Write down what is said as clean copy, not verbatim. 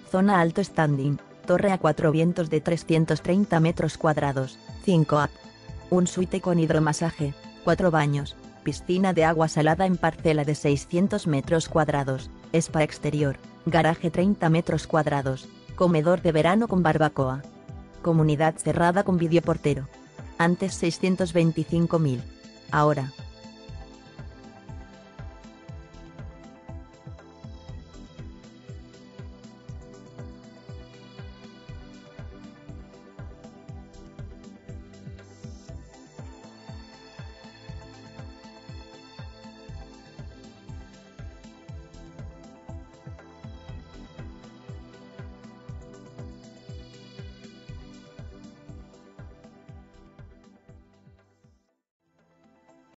Zona alto standing, torre a 4 vientos de 330 metros cuadrados, 5 up. Un suite con hidromasaje, 4 baños, piscina de agua salada en parcela de 600 metros cuadrados, spa exterior, garaje 30 metros cuadrados, comedor de verano con barbacoa. Comunidad cerrada con videoportero. Antes 625.000. Ahora